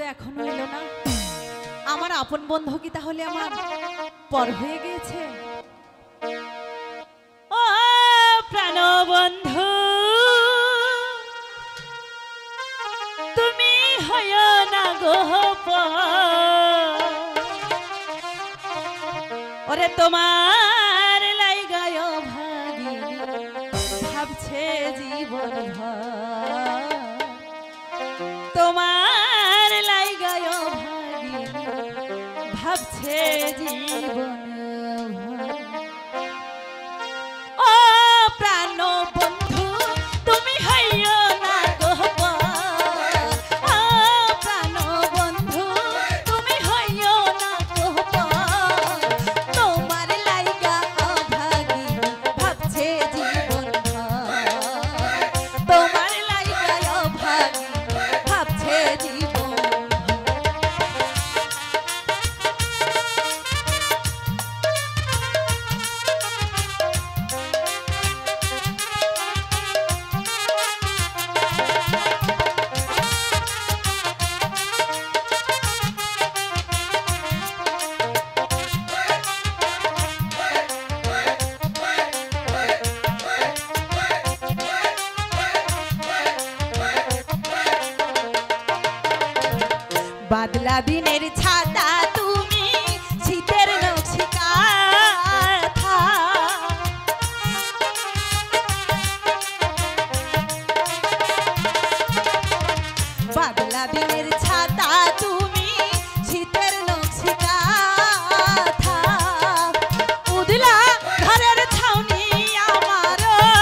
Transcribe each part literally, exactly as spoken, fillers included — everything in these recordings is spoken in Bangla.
এখনো এলো না। আমার আপন বন্ধু কি তাহলে আমার পর হয়ে গিয়েছে? ও প্রাণ বন্ধু তুমি হয় না গো ওরে তোমার লাইগায় ভাগি ভাবছে জীবন ভর তোমার লাইগায় ভাগি ভাবছে জীবন ও প্রাণ বন্ধু তুমি হইও না গো ও প্রাণ বন্ধু তুমি হইও না গো তোমার লাইগা ভাগি ভাবছে জীবন তোমার লাইগা ভাগি ভাবছে জীবন। বাদলা দিনের ছাতা তুমি শীতের নকশিকা বাদলা দিনের ছাতা তুমি শীতের নকশিকা উদলা ঘরের ছাউনি আমার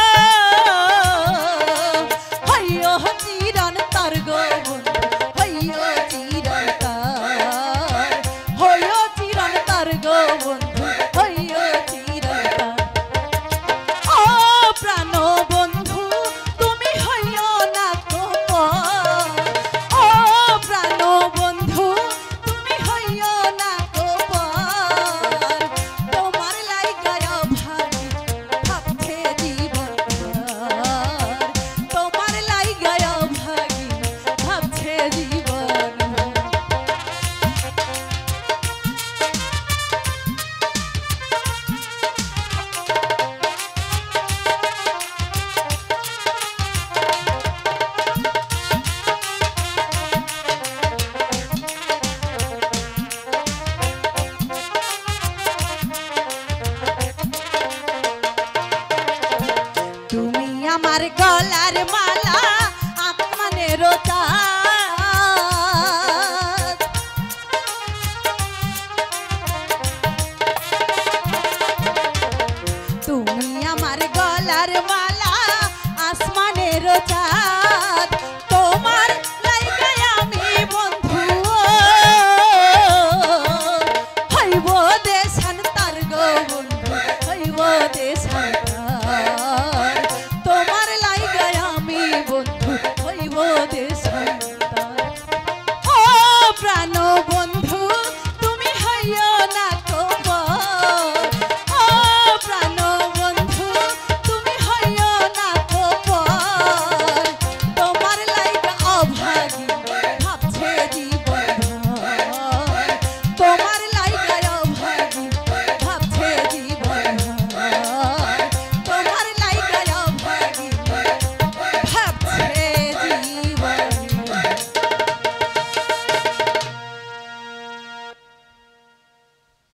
হইও চিরন তর গো হইও চিরন তর হইও চিরন তর গো বন্ধু হইও চিরন তর ও প্রাণ বন্ধু তুমি হইও না গো ও প্রাণ বন্ধু তুমি হইও না গো তোমার লাইগায় ভাগি ভাবছে জীবন তোমার লাইগায় ভাগি ভাবছে জীবন। তুমি আমার গলার মালা আসমানের তাজ তুমি আমার গলার মালা আসমানের তাজ